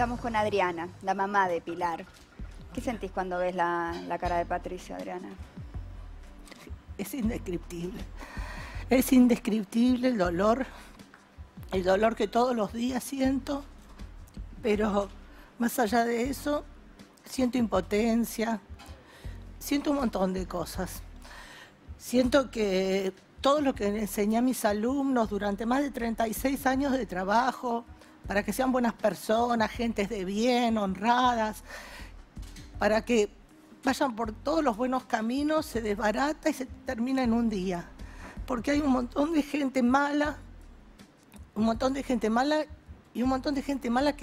Estamos con Adriana, la mamá de Pilar. ¿Qué sentís cuando ves la cara de Patricio, Adriana? Es indescriptible. Es indescriptible el dolor que todos los días siento, pero más allá de eso, siento impotencia, siento un montón de cosas. Siento que todo lo que enseñé a mis alumnos durante más de 36 años de trabajo, para que sean buenas personas, gentes de bien, honradas, para que vayan por todos los buenos caminos, se desbarata y se termina en un día. Porque hay un montón de gente mala, y un montón de gente mala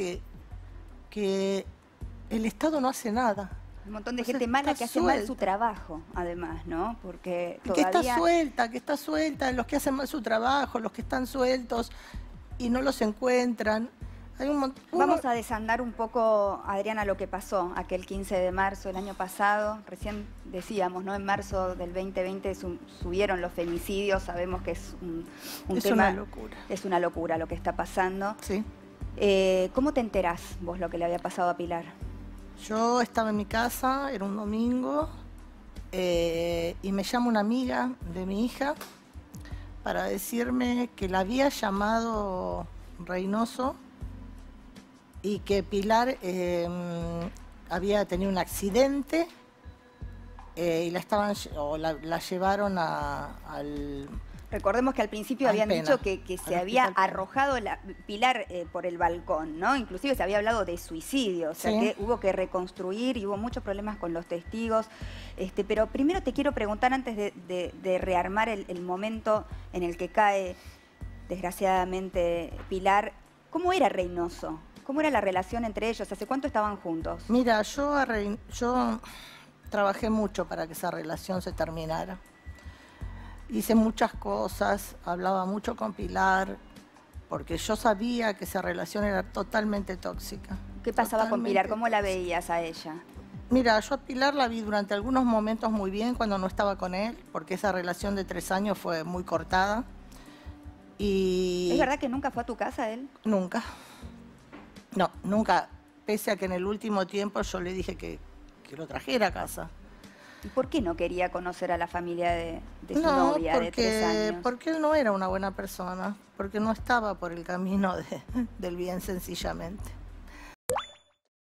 que el Estado no hace nada. Un montón de gente mala que hace mal su trabajo, además, ¿no? Porque todavía... Que está suelta, los que hacen mal su trabajo, los que están sueltos y no los encuentran. Hay un montón... Vamos a desandar un poco, Adriana, lo que pasó aquel 15 de marzo del año pasado. Recién decíamos, ¿no? En marzo del 2020 subieron los femicidios. Sabemos que es un tema... una locura. Es una locura lo que está pasando. Sí. ¿Cómo te enterás vos lo que le había pasado a Pilar? Yo estaba en mi casa, era un domingo, y me llama una amiga de mi hija para decirme que la había llamado Reynoso y que Pilar había tenido un accidente y la llevaron al... Recordemos que al principio habían dicho que se había arrojado Pilar por el balcón, ¿no? Inclusive se había hablado de suicidio, o sea que hubo que reconstruir y hubo muchos problemas con los testigos. Pero primero te quiero preguntar, antes de rearmar el momento en el que cae, desgraciadamente, Pilar, ¿cómo era Reynoso? ¿Cómo era la relación entre ellos? ¿Hace cuánto estaban juntos? Mira, yo trabajé mucho para que esa relación se terminara. Hice muchas cosas, hablaba mucho con Pilar, porque yo sabía que esa relación era totalmente tóxica. ¿Qué pasaba con Pilar? ¿Cómo la veías a ella? Mira, yo a Pilar la vi durante algunos momentos muy bien cuando no estaba con él, porque esa relación de 3 años fue muy cortada. Y... ¿Es verdad que nunca fue a tu casa él? Nunca. No, nunca. Pese a que en el último tiempo yo le dije que lo trajera a casa. ¿Y por qué no quería conocer a la familia de su novia de 3 años? Porque él no era una buena persona, porque no estaba por el camino del bien, sencillamente.